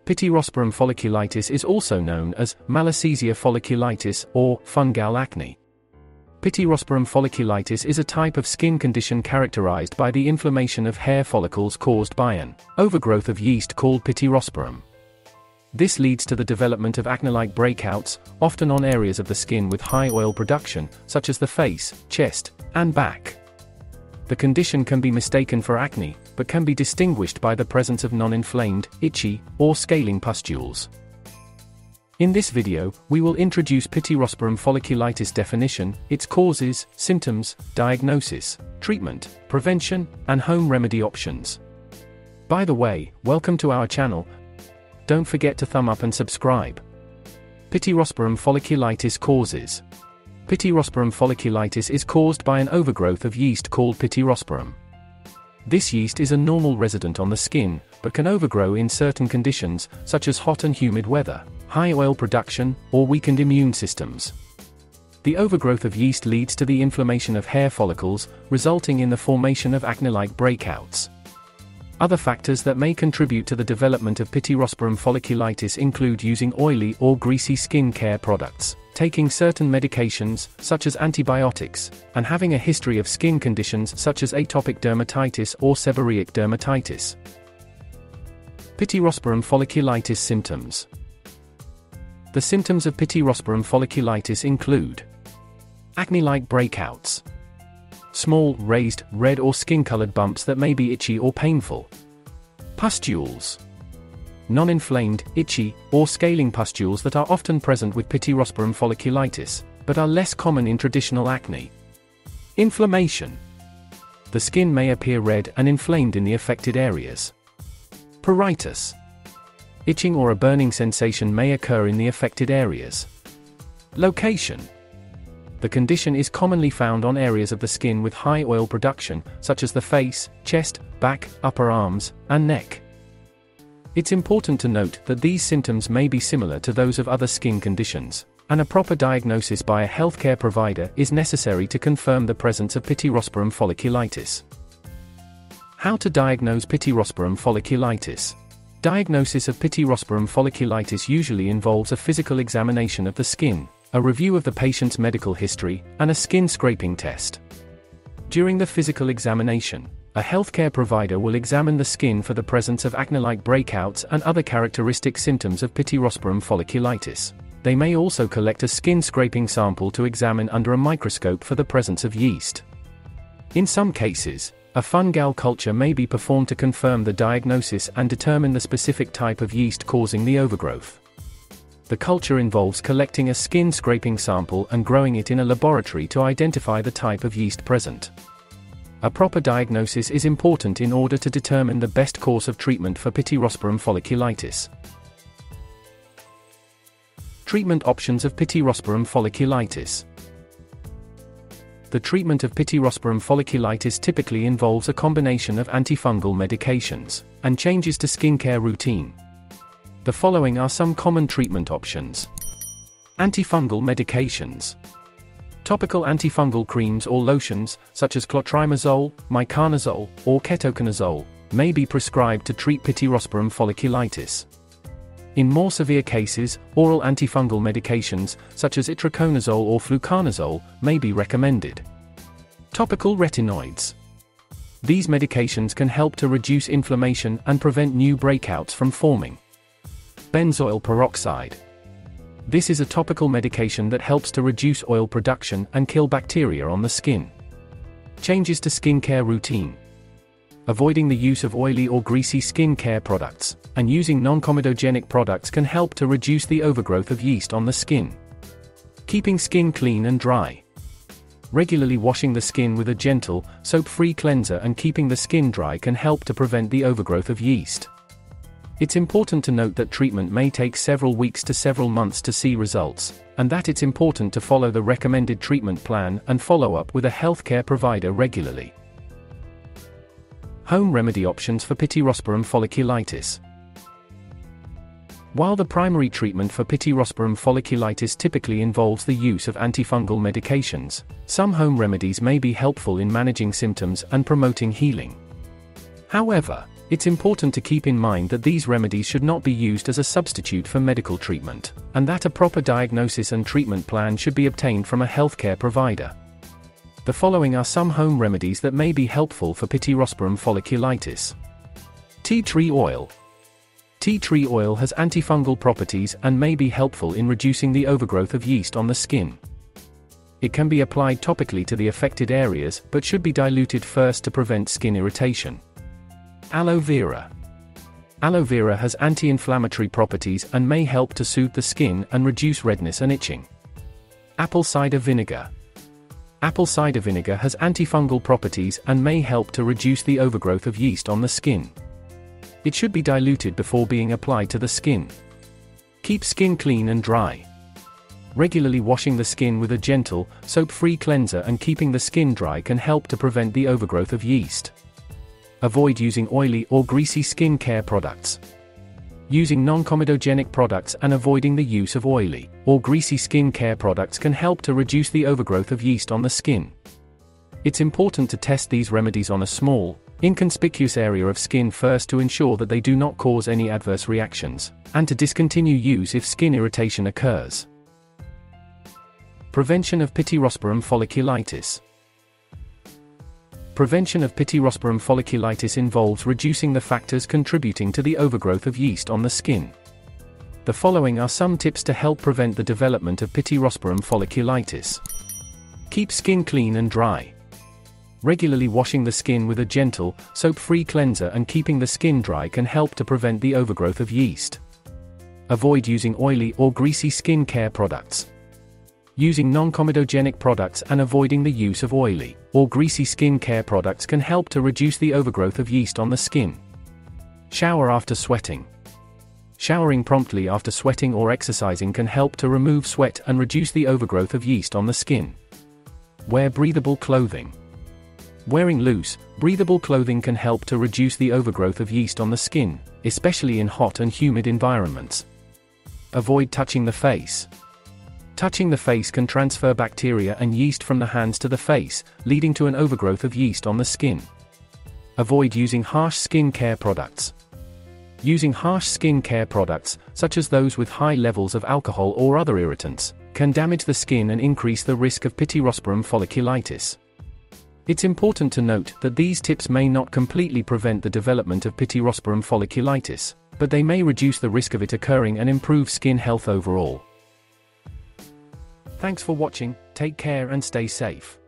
Pityrosporum folliculitis is also known as Malassezia folliculitis or fungal acne. Pityrosporum folliculitis is a type of skin condition characterized by the inflammation of hair follicles caused by an overgrowth of yeast called Pityrosporum. This leads to the development of acne-like breakouts, often on areas of the skin with high oil production, such as the face, chest, and back. The condition can be mistaken for acne, but can be distinguished by the presence of non-inflamed, itchy, or scaling pustules. In this video, we will introduce Pityrosporum folliculitis definition, its causes, symptoms, diagnosis, treatment, prevention, and home remedy options. By the way, welcome to our channel. Don't forget to thumb up and subscribe. Pityrosporum folliculitis causes. Pityrosporum folliculitis is caused by an overgrowth of yeast called Pityrosporum. This yeast is a normal resident on the skin, but can overgrow in certain conditions, such as hot and humid weather, high oil production, or weakened immune systems. The overgrowth of yeast leads to the inflammation of hair follicles, resulting in the formation of acne-like breakouts. Other factors that may contribute to the development of Pityrosporum folliculitis include using oily or greasy skin care products, taking certain medications, such as antibiotics, and having a history of skin conditions such as atopic dermatitis or seborrheic dermatitis. Pityrosporum folliculitis symptoms. The symptoms of Pityrosporum folliculitis include acne-like breakouts, small, raised, red or skin-colored bumps that may be itchy or painful, pustules, non-inflamed, itchy, or scaling pustules that are often present with Pityrosporum folliculitis, but are less common in traditional acne, inflammation. The skin may appear red and inflamed in the affected areas. Pruritus. Itching or a burning sensation may occur in the affected areas. Location. The condition is commonly found on areas of the skin with high oil production, such as the face, chest, back, upper arms, and neck. It's important to note that these symptoms may be similar to those of other skin conditions, and a proper diagnosis by a healthcare provider is necessary to confirm the presence of Pityrosporum folliculitis. How to diagnose Pityrosporum folliculitis? Diagnosis of Pityrosporum folliculitis usually involves a physical examination of the skin, a review of the patient's medical history, and a skin scraping test. During the physical examination, a healthcare provider will examine the skin for the presence of acne-like breakouts and other characteristic symptoms of Pityrosporum folliculitis. They may also collect a skin scraping sample to examine under a microscope for the presence of yeast. In some cases, a fungal culture may be performed to confirm the diagnosis and determine the specific type of yeast causing the overgrowth. The culture involves collecting a skin scraping sample and growing it in a laboratory to identify the type of yeast present. A proper diagnosis is important in order to determine the best course of treatment for Pityrosporum folliculitis. Treatment options of Pityrosporum folliculitis. The treatment of Pityrosporum folliculitis typically involves a combination of antifungal medications and changes to skincare routine. The following are some common treatment options. Antifungal medications. Topical antifungal creams or lotions, such as clotrimazole, miconazole, or ketoconazole, may be prescribed to treat Pityrosporum folliculitis. In more severe cases, oral antifungal medications, such as itraconazole or fluconazole, may be recommended. Topical retinoids. These medications can help to reduce inflammation and prevent new breakouts from forming. Benzoyl peroxide. This is a topical medication that helps to reduce oil production and kill bacteria on the skin. Changes to skincare routine. Avoiding the use of oily or greasy skin care products, and using non-comedogenic products can help to reduce the overgrowth of yeast on the skin. Keeping skin clean and dry. Regularly washing the skin with a gentle, soap-free cleanser and keeping the skin dry can help to prevent the overgrowth of yeast. It's important to note that treatment may take several weeks to several months to see results, and that it's important to follow the recommended treatment plan and follow up with a healthcare provider regularly. Home remedy options for Pityrosporum folliculitis. While the primary treatment for Pityrosporum folliculitis typically involves the use of antifungal medications, some home remedies may be helpful in managing symptoms and promoting healing. However, It's important to keep in mind that these remedies should not be used as a substitute for medical treatment, and that a proper diagnosis and treatment plan should be obtained from a healthcare provider. The following are some home remedies that may be helpful for Pityrosporum folliculitis. Tea tree oil. Tea tree oil has antifungal properties and may be helpful in reducing the overgrowth of yeast on the skin. It can be applied topically to the affected areas, but should be diluted first to prevent skin irritation. Aloe vera. Aloe vera has anti-inflammatory properties and may help to soothe the skin and reduce redness and itching. Apple cider vinegar. Apple cider vinegar has antifungal properties and may help to reduce the overgrowth of yeast on the skin. It should be diluted before being applied to the skin. Keep skin clean and dry. Regularly washing the skin with a gentle, soap-free cleanser and keeping the skin dry can help to prevent the overgrowth of yeast. Avoid using oily or greasy skin care products. Using non-comedogenic products and avoiding the use of oily or greasy skin care products can help to reduce the overgrowth of yeast on the skin. It's important to test these remedies on a small, inconspicuous area of skin first to ensure that they do not cause any adverse reactions, and to discontinue use if skin irritation occurs. Prevention of Pityrosporum folliculitis. Prevention of Pityrosporum folliculitis involves reducing the factors contributing to the overgrowth of yeast on the skin. The following are some tips to help prevent the development of Pityrosporum folliculitis. Keep skin clean and dry. Regularly washing the skin with a gentle, soap-free cleanser and keeping the skin dry can help to prevent the overgrowth of yeast. Avoid using oily or greasy skin care products. Using non-comedogenic products and avoiding the use of oily or greasy skin care products can help to reduce the overgrowth of yeast on the skin. Shower after sweating. Showering promptly after sweating or exercising can help to remove sweat and reduce the overgrowth of yeast on the skin. Wear breathable clothing. Wearing loose, breathable clothing can help to reduce the overgrowth of yeast on the skin, especially in hot and humid environments. Avoid touching the face. Touching the face can transfer bacteria and yeast from the hands to the face, leading to an overgrowth of yeast on the skin. Avoid using harsh skin care products. Using harsh skin care products, such as those with high levels of alcohol or other irritants, can damage the skin and increase the risk of Pityrosporum folliculitis. It's important to note that these tips may not completely prevent the development of Pityrosporum folliculitis, but they may reduce the risk of it occurring and improve skin health overall. Thanks for watching, take care and stay safe.